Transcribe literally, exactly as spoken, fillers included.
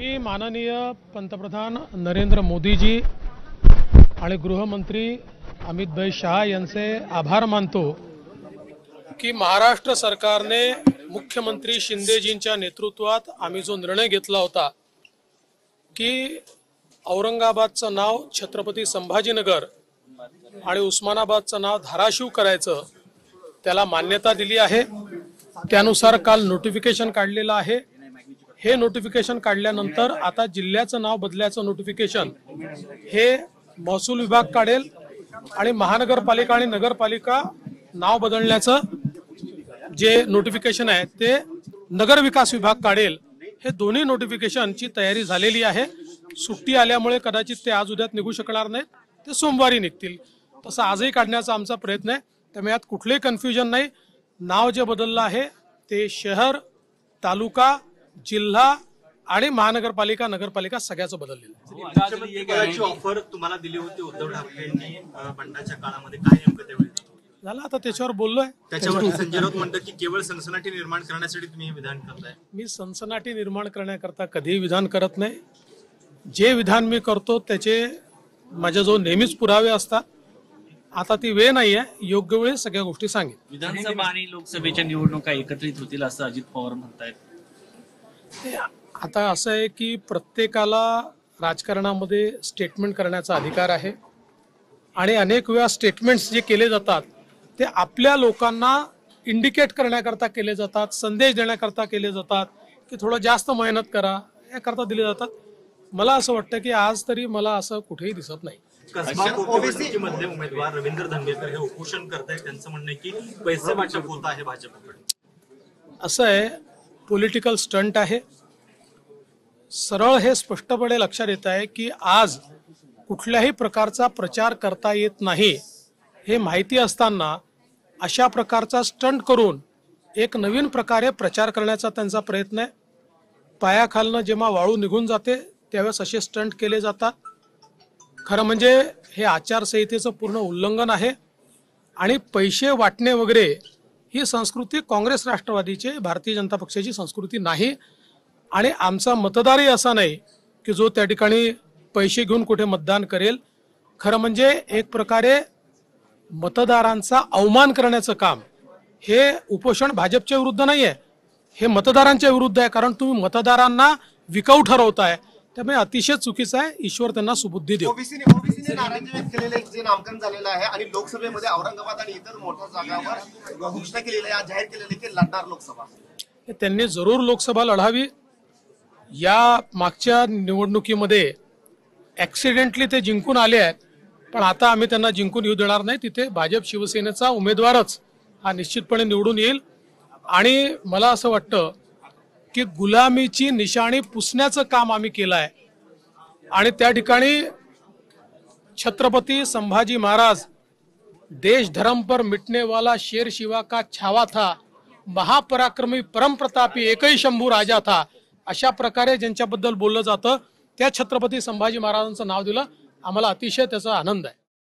मी माननीय पंतप्रधान नरेंद्र मोदीजी आणि गृहमंत्री अमित भाई शाह यांचे आभार मानतो की महाराष्ट्र सरकारने मुख्यमंत्री शिंदेजींच्या नेतृत्वात आम्ही जो निर्णय घेतला होता की औरंगाबादचं नाव छत्रपती संभाजीनगर आणि उस्मानाबादचं नाव धाराशिव करायचं त्याला मान्यता दिली आहे। त्यानुसार काल नोटिफिकेशन काढलेलं आहे। हे नोटिफिकेशन काढल्यानंतर आता जिल्ह्याचं नाव बदलायचं नोटिफिकेशन हे महसूल विभाग काढेल आणि महानगरपालिका आणि नगरपालिका नाव बदलण्याचं जे नोटिफिकेशन आहे ते नगर विकास विभाग काढेल। हे दोन्ही नोटिफिकेशनची तयारी झालेली आहे। सुट्टी आल्यामुळे कदाचित ते आज उद्यात निघू शकणार नाहीत, ते सोमवारी निघतील। तसं आजही काढण्याचा आमचा प्रयत्न आहे। त्यामुळे यात कुठलेही कन्फ्युजन नाही। नाव जे बदललं आहे ते शहर, तालुका, जिल्हा आणि महानगरपालिका नगरपालिका सगळ्याचं बदललेलं आहे। ऑफर तुम्हाला दिली होती उद्धव ठाकरेंनी बंडाच्या काळामध्ये, काय नेमकं त्यावेळी झालं आता त्याच्यावर बोललोय। त्याच्यावर संजय राऊत म्हणतात की केवळ सनसनाटी निर्माण करण्यासाठी तुम्ही हे विधान करताय। मी सनसनाटी निर्माण करण्याकरता कधीही विधान करत नाही। जे विधान मी करतो त्याचे माझ्याजवळ नेहमीच पुरावे असतात। आता ती वेळ नाही आहे, योग्य वेळी सगळ्या गोष्टी सांगेन। विधानसभा आणि लोकसभेच्या निवडणुका एकत्रित होतील असं अजित पवार म्हणतायत। आता असं आहे की प्रत्येकाला राजकारणामध्ये स्टेटमेंट करण्याचा अधिकार आहे आणि अनेक वेळा स्टेटमेंट्स जे केले जातात ते आपल्या लोकांना इंडिकेट करण्याकरता केले जातात, संदेश देण्याकरता केले जातात की थोडं जास्त मेहनत करा, याकरता दिले जातात। मला असं वाटतं की आज तरी मला असं कुठेही दिसत नाही। कसबा पोटनिवडणुकीमध्ये उमेदवार रवींद्र धंगेकर हे उपोषण करतायत। त्यांचं म्हणणं आहे की पैसे वाटप होत आहे भाजपकडे। असं आहे, पॉलिटिकल स्टंट आहे। सरळ हे स्पष्टपणे लक्षात येत आहे की आज कुठल्याही प्रकारचा प्रचार करता येत नाही हे माहिती असताना अशा प्रकारचा स्टंट करून एक नवीन प्रकारे प्रचार करण्याचा त्यांचा प्रयत्न आहे। पायाखालनं जेव्हा वाळू निघून जाते त्यावेळेस असे स्टंट केले जातात। खरं म्हणजे हे आचारसंहितेचं पूर्ण उल्लंघन आहे आणि पैसे वाटणे वगैरे ही संस्कृती काँग्रेस राष्ट्रवादीची भारतीय जनता पक्षाची संस्कृती नाही। आणि आमचा मतदारही असा नाही की जो त्या ठिकाणी पैसे घेऊन कुठे मतदान करेल। खरं म्हणजे एक प्रकारे मतदारांचा अवमान करण्याचं काम हे उपोषण भाजपच्या विरुद्ध नाही आहे, हे मतदारांच्या विरुद्ध आहे। कारण तुम्ही मतदारांना विकाऊ ठरवताय, त्यामुळे अतिशय चुकीचं आहे। ईश्वर त्यांना सुबुद्धी देऊ। ओबीसीने ओबीसीने नाराजी व्यक्त केलेले जे नामकरण झालेलं आहे आणि लोकसभेमध्ये औरंगाबाद आणि इतर मोठ्या जागांवर घोषणा केलेली आहे, जाहीर केलेली की लढणार लोकसभा। त्यांनी जरूर लोकसभा लढावी। या मागच्या निवडणुकीमध्ये ऍक्सिडेंटली ते जिंकून आले आहेत, पण आता आम्ही त्यांना जिंकून येऊ देणार नाही। तिथे भाजप शिवसेनेचा उमेदवारच हा निश्चितपणे निवडून येईल। आणि मला असं वाटतं की गुलामीची निशाणी पुसण्याचं काम आम्ही केलं आहे आणि त्या ठिकाणी छत्रपती संभाजी महाराज देश धर्म पर मिटने वाला शेर शिवा का छावा था, महापराक्रमी परमप्रतापी एकही शंभू राजा था, अशा प्रकारे ज्यांच्याबद्दल बोललं जातं त्या छत्रपती संभाजी महाराजांचं नाव दिलं। आम्हाला अतिशय त्याचा आनंद आहे।